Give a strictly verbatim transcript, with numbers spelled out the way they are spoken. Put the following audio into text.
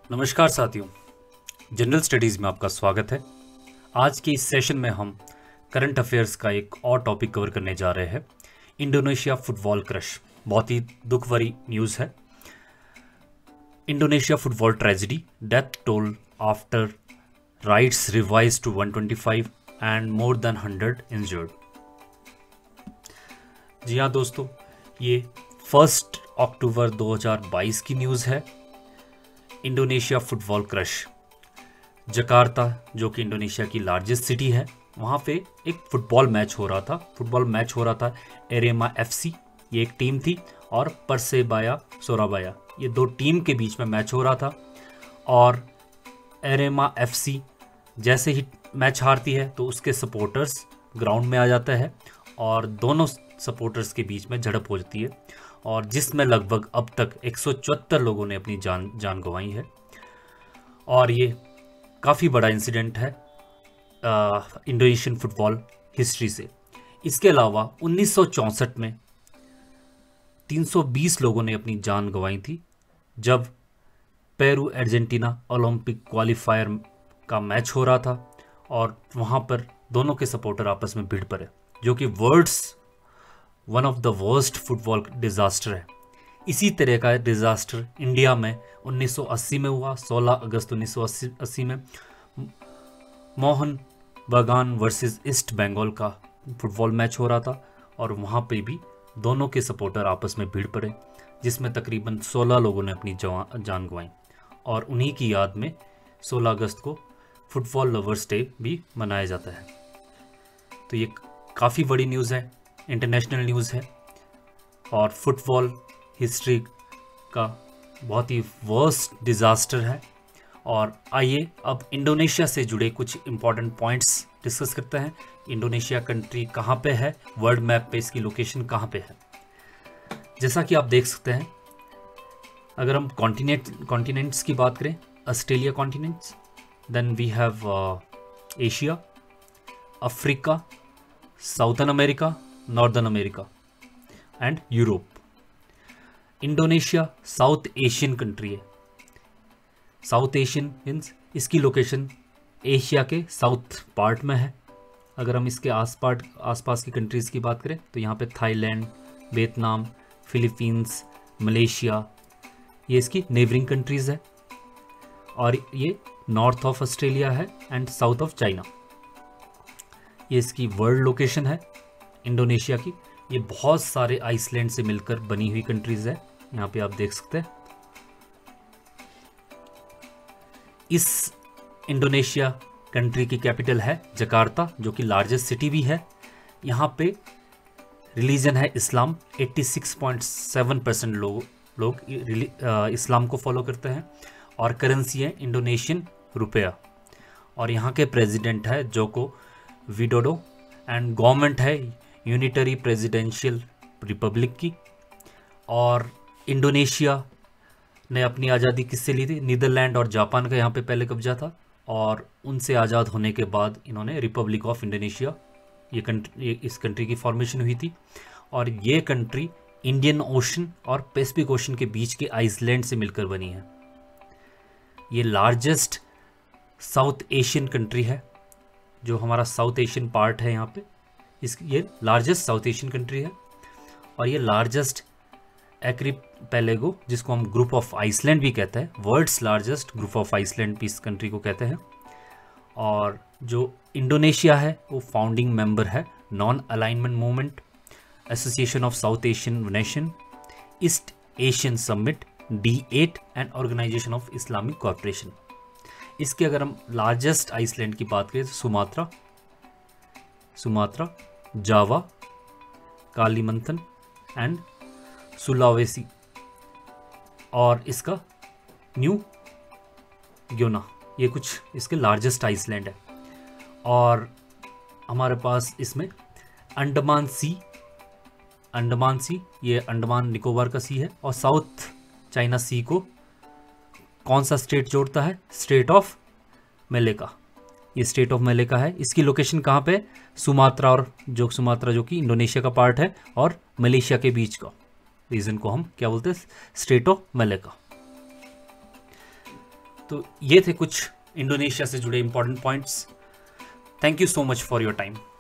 नमस्कार साथियों, general studies में आपका स्वागत है। आज के इस सेशन में हम करंट अफेयर्स का एक और टॉपिक कवर करने जा रहे हैं। इंडोनेशिया फुटबॉल क्रश, बहुत ही दुख भरी न्यूज़ है। Indonesia football tragedy, death toll after riots revise to one twenty five and more than hundred injured. जी हाँ दोस्तों, ये फर्स्ट अक्टूबर दो हज़ार बाईस की न्यूज़ है। इंडोनेशिया फुटबॉल क्रश, जकार्ता जो कि इंडोनेशिया की लार्जेस्ट सिटी है, वहाँ पे एक फुटबॉल मैच हो रहा था। फुटबॉल मैच हो रहा था एरेमा एफसी, ये एक टीम थी, और परसेबाया सोराबाया, ये दो टीम के बीच में मैच हो रहा था। और एरेमा एफसी जैसे ही मैच हारती है तो उसके सपोर्टर्स ग्राउंड में आ जाते हैं और दोनों सपोर्टर्स के बीच में झड़प हो जाती है, और जिसमें लगभग अब तक एक सौ चौहत्तर लोगों ने अपनी जान जान गंवाई है। और ये काफ़ी बड़ा इंसिडेंट है इंडोनेशियन फुटबॉल हिस्ट्री से। इसके अलावा उन्नीस सौ चौंसठ में तीन सौ बीस लोगों ने अपनी जान गंवाई थी, जब पेरू अर्जेंटीना ओलंपिक क्वालिफायर का मैच हो रहा था और वहाँ पर दोनों के सपोर्टर आपस में भिड़ पड़े, जो कि world's one of the worst football disaster है। इसी तरह का डिज़ास्टर इंडिया में उन्नीस सौ अस्सी में हुआ। सोलह अगस्त उन्नीस सौ अस्सी में मोहन बगान वर्सेस ईस्ट बंगाल का फुटबॉल मैच हो रहा था, और वहाँ पे भी दोनों के सपोर्टर आपस में भिड़ पड़े, जिसमें तकरीबन सोलह लोगों ने अपनी जान गंवाई। और उन्हीं की याद में सोलह अगस्त को फुटबॉल लवर्स डे भी मनाया जाता है। तो ये काफ़ी बड़ी न्यूज़ है, इंटरनेशनल न्यूज़ है, और फुटबॉल हिस्ट्री का बहुत ही वर्स्ट डिज़ास्टर है। और आइए अब इंडोनेशिया से जुड़े कुछ इम्पॉर्टेंट पॉइंट्स डिस्कस करते हैं। इंडोनेशिया कंट्री कहाँ पे है, वर्ल्ड मैप पे इसकी लोकेशन कहाँ पे है। जैसा कि आप देख सकते हैं, अगर हम कॉन्टिनेंट कॉन्टिनेंट्स की बात करें, Australia continents, then we have Asia, Africa, southern America, northern America and Europe. Indonesia south Asian country है। साउथ एशियन मीन्स इसकी लोकेशन एशिया के साउथ पार्ट में है। अगर हम इसके आस पार्ट आसपास की कंट्रीज़ की बात करें तो यहाँ पे थाईलैंड, वियतनाम, फिलीपींस, मलेशिया, ये इसकी नेबरिंग कंट्रीज़ है। और ये नॉर्थ ऑफ ऑस्ट्रेलिया है एंड साउथ ऑफ चाइना। ये इसकी वर्ल्ड लोकेशन है इंडोनेशिया की। ये बहुत सारे आइसलैंड से मिलकर बनी हुई कंट्रीज है, यहाँ पे आप देख सकते हैं। इस इंडोनेशिया कंट्री की कैपिटल है जकार्ता, जो कि लार्जेस्ट सिटी भी है। यहाँ पे रिलीजन है इस्लाम। छियासी पॉइंट सात परसेंट लोग लोग इस्लाम को फॉलो करते हैं, और करेंसी है इंडोनेशियन रुपया। और यहाँ के प्रेसिडेंट है जोको विडोडो, एंड गवर्नमेंट है यूनिटरी प्रेसिडेंशियल रिपब्लिक की। और इंडोनेशिया ने अपनी आज़ादी किससे ली थी? नीदरलैंड और जापान का यहाँ पे पहले कब्जा था, और उनसे आज़ाद होने के बाद इन्होंने रिपब्लिक ऑफ इंडोनेशिया, ये कंट्री, ये इस कंट्री की फॉर्मेशन हुई थी। और ये कंट्री इंडियन ओशन और पैसिफिक ओशन के बीच के आइसलैंड से मिलकर बनी है। ये लार्जेस्ट साउथ एशियन कंट्री है, जो हमारा साउथ एशियन पार्ट है यहाँ पे, इस ये लार्जेस्ट साउथ एशियन कंट्री है। और ये लार्जेस्ट आर्किपेलागो, जिसको हम ग्रुप ऑफ आइसलैंड भी कहते हैं, world's largest group of island भी इस कंट्री को कहते हैं। और जो इंडोनेशिया है वो फाउंडिंग मेंबर है non alignment movement, association of south Asian nation, east Asian summit, D eight and organization of Islamic corporation. इसके अगर हम लार्जेस्ट आइसलैंड की बात करें तो Sumatra Sumatra Java, Kalimantan and Sulawesi, और इसका न्यू ग्योना, ये कुछ इसके लार्जेस्ट आइसलैंड है। और हमारे पास इसमें अंडमान सी अंडमान सी ये अंडमान निकोबार का सी है। और साउथ चाइना सी को कौन सा स्टेट जोड़ता है? State of Malacca. ये स्टेट ऑफ मलेका है। इसकी लोकेशन कहाँ पे? सुमात्रा, और जो सुमात्रा जो कि इंडोनेशिया का पार्ट है और मलेशिया के बीच का रीजन को हम क्या बोलते हैं? State of Malacca. तो ये थे कुछ इंडोनेशिया से जुड़े important points. Thank you so much for your time.